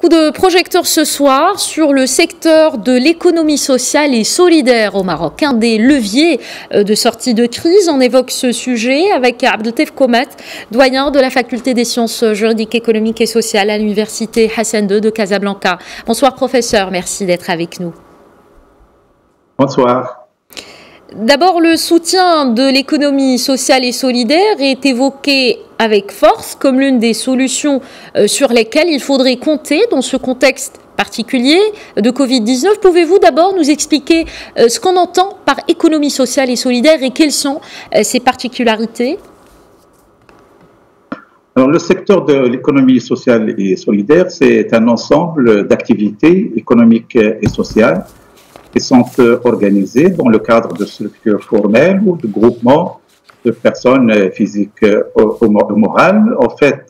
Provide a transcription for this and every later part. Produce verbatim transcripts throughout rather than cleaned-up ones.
Coup de projecteur ce soir sur le secteur de l'économie sociale et solidaire au Maroc. Un des leviers de sortie de crise. On évoque ce sujet avec Abdeltef Komat, doyen de la faculté des sciences juridiques, économiques et sociales à l'université Hassan deux de Casablanca. Bonsoir professeur, merci d'être avec nous. Bonsoir. D'abord, le soutien de l'économie sociale et solidaire est évoqué avec force comme l'une des solutions sur lesquelles il faudrait compter dans ce contexte particulier de Covid dix-neuf. Pouvez-vous d'abord nous expliquer ce qu'on entend par économie sociale et solidaire et quelles sont ses particularités? Alors, le secteur de l'économie sociale et solidaire, c'est un ensemble d'activités économiques et sociales qui sont organisées dans le cadre de structures formelles ou de groupements de personnes physiques ou morales. En fait,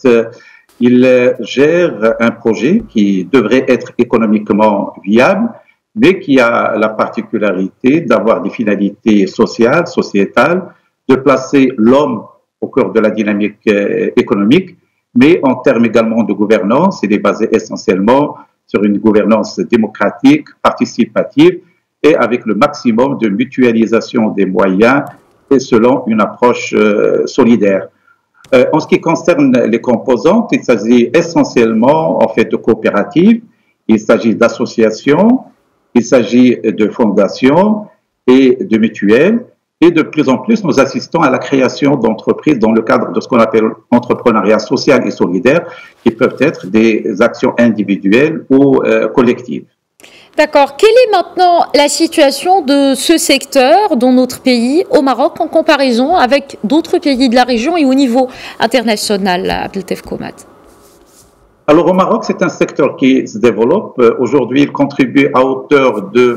ils gèrent un projet qui devrait être économiquement viable, mais qui a la particularité d'avoir des finalités sociales, sociétales, de placer l'homme au cœur de la dynamique économique, mais en termes également de gouvernance, il est basé essentiellement sur une gouvernance démocratique, participative, et avec le maximum de mutualisation des moyens et selon une approche euh, solidaire. Euh, en ce qui concerne les composantes, il s'agit essentiellement en fait de coopératives, il s'agit d'associations, il s'agit de fondations et de mutuelles. Et de plus en plus, nous assistons à la création d'entreprises dans le cadre de ce qu'on appelle entrepreneuriat social et solidaire, qui peuvent être des actions individuelles ou euh, collectives. D'accord. Quelle est maintenant la situation de ce secteur dans notre pays, au Maroc, en comparaison avec d'autres pays de la région et au niveau international, Abdeltef Komat? Alors au Maroc, c'est un secteur qui se développe. Aujourd'hui, il contribue à hauteur de,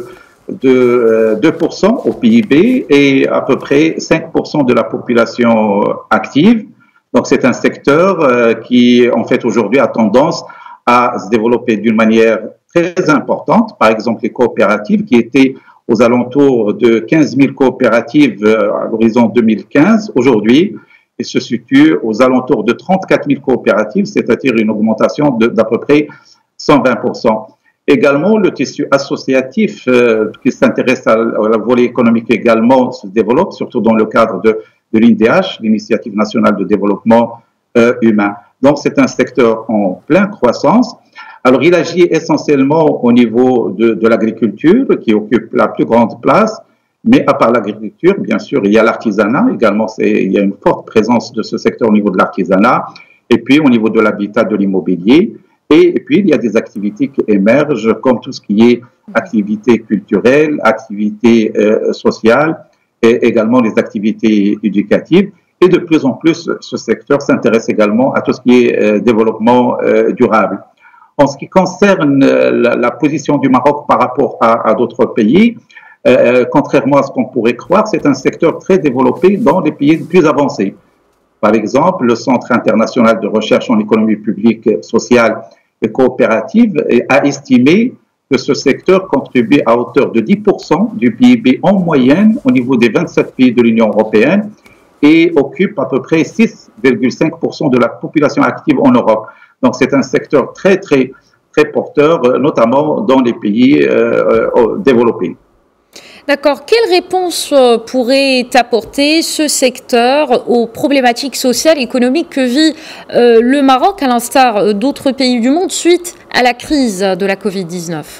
de deux pour cent au P I B et à peu près cinq pour cent de la population active. Donc c'est un secteur qui, en fait, aujourd'hui a tendance à se développer d'une manière très importante. Par exemple, les coopératives qui étaient aux alentours de quinze mille coopératives à l'horizon deux mille quinze. Aujourd'hui, ils se situent aux alentours de trente-quatre mille coopératives, c'est-à-dire une augmentation d'à peu près cent vingt pour cent. Également, le tissu associatif euh, qui s'intéresse à, à la volet économique également se développe, surtout dans le cadre de, de l'I N D H, l'Initiative nationale de développement euh, humain. Donc, c'est un secteur en pleine croissance. Alors, il agit essentiellement au niveau de, de l'agriculture, qui occupe la plus grande place, mais à part l'agriculture, bien sûr, il y a l'artisanat également, il y a une forte présence de ce secteur au niveau de l'artisanat, et puis au niveau de l'habitat, de l'immobilier, et, et puis il y a des activités qui émergent, comme tout ce qui est activités culturelles, activités euh, sociales, et également les activités éducatives. Et de plus en plus, ce secteur s'intéresse également à tout ce qui est euh, développement euh, durable. En ce qui concerne la, la position du Maroc par rapport à, à d'autres pays, euh, contrairement à ce qu'on pourrait croire, c'est un secteur très développé dans les pays les plus avancés. Par exemple, le Centre international de recherche en économie publique, sociale et coopérative a estimé que ce secteur contribue à hauteur de dix pour cent du P I B en moyenne au niveau des vingt-sept pays de l'Union européenne et occupe à peu près six virgule cinq pour cent de la population active en Europe. Donc, c'est un secteur très, très, très porteur, notamment dans les pays euh, euh, développés. D'accord. Quelle réponse pourrait apporter ce secteur aux problématiques sociales et économiques que vit euh, le Maroc, à l'instar d'autres pays du monde, suite à la crise de la Covid dix-neuf?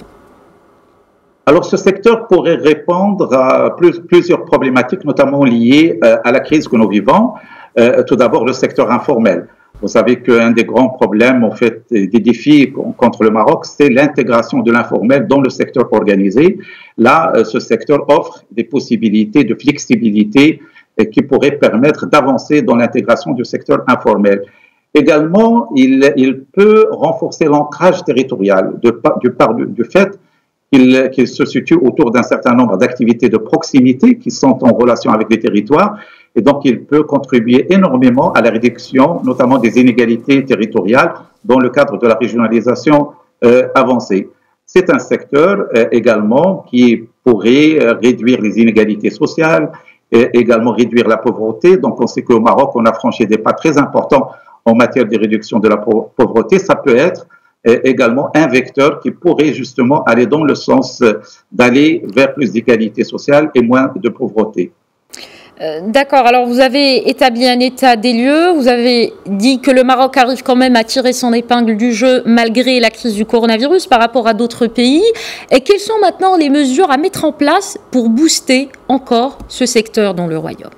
Alors, ce secteur pourrait répondre à plus, plusieurs problématiques, notamment liées euh, à la crise que nous vivons. Euh, tout d'abord, le secteur informel. Vous savez qu'un des grands problèmes, en fait, des défis contre le Maroc, c'est l'intégration de l'informel dans le secteur organisé. Là, ce secteur offre des possibilités de flexibilité qui pourraient permettre d'avancer dans l'intégration du secteur informel. Également, il, il peut renforcer l'ancrage territorial de, du, du, du fait qu'il qu'il se situe autour d'un certain nombre d'activités de proximité qui sont en relation avec les territoires. Et donc, il peut contribuer énormément à la réduction, notamment des inégalités territoriales, dans le cadre de la régionalisation euh, avancée. C'est un secteur euh, également qui pourrait euh, réduire les inégalités sociales, et également réduire la pauvreté. Donc, on sait qu'au Maroc, on a franchi des pas très importants en matière de réduction de la pauvreté. Ça peut être également un vecteur qui pourrait justement aller dans le sens d'aller vers plus d'égalité sociale et moins de pauvreté. Euh, D'accord, alors vous avez établi un état des lieux, vous avez dit que le Maroc arrive quand même à tirer son épingle du jeu malgré la crise du coronavirus par rapport à d'autres pays. Et quelles sont maintenant les mesures à mettre en place pour booster encore ce secteur dans le Royaume?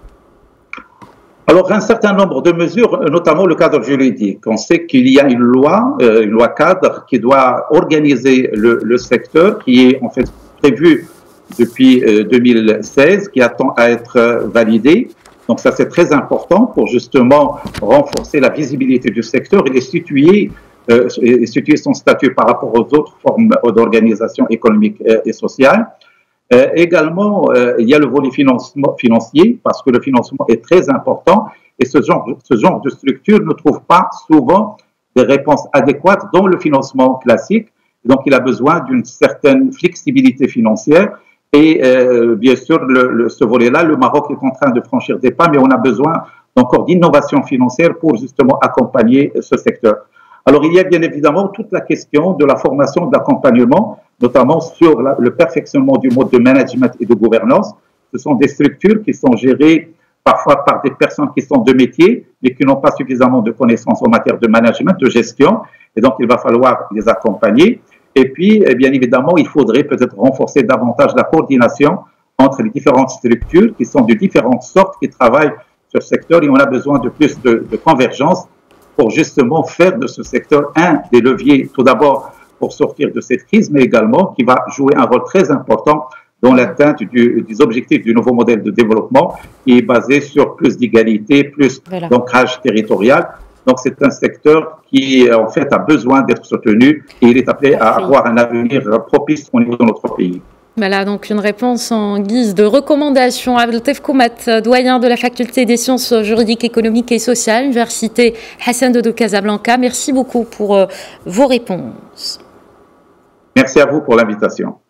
Alors, un certain nombre de mesures, notamment le cadre juridique. On sait qu'il y a une loi, euh, une loi cadre qui doit organiser le, le secteur, qui est en fait prévue depuis euh, deux mille seize, qui attend à être euh, validée. Donc ça, c'est très important pour justement renforcer la visibilité du secteur et situer, euh, et situer son statut par rapport aux autres formes d'organisation économique euh, et sociale. Euh, également, euh, il y a le volet financement, financier, parce que le financement est très important et ce genre, ce genre de structure ne trouve pas souvent des réponses adéquates dans le financement classique. Donc, il a besoin d'une certaine flexibilité financière. Et euh, bien sûr, le, le, ce volet-là, le Maroc est en train de franchir des pas, mais on a besoin encore d'innovation financière pour justement accompagner ce secteur. Alors, il y a bien évidemment toute la question de la formation, de l'accompagnement, notamment sur la, le perfectionnement du mode de management et de gouvernance. Ce sont des structures qui sont gérées parfois par des personnes qui sont de métier, mais qui n'ont pas suffisamment de connaissances en matière de management, de gestion, et donc il va falloir les accompagner. Et puis, bien évidemment, il faudrait peut-être renforcer davantage la coordination entre les différentes structures qui sont de différentes sortes, qui travaillent sur ce secteur, et on a besoin de plus de, de convergence pour justement faire de ce secteur un des leviers, tout d'abord pour sortir de cette crise, mais également qui va jouer un rôle très important dans l'atteinte des objectifs du nouveau modèle de développement qui est basé sur plus d'égalité, plus voilà. d'ancrage territorial. Donc c'est un secteur qui en fait a besoin d'être soutenu et il est appelé à avoir un avenir propice au niveau de notre pays. Voilà, donc une réponse en guise de recommandation. Abdeltef Koumat, doyen de la faculté des sciences juridiques, économiques et sociales, Université Hassan II de Casablanca. Merci beaucoup pour euh, vos réponses. Merci à vous pour l'invitation.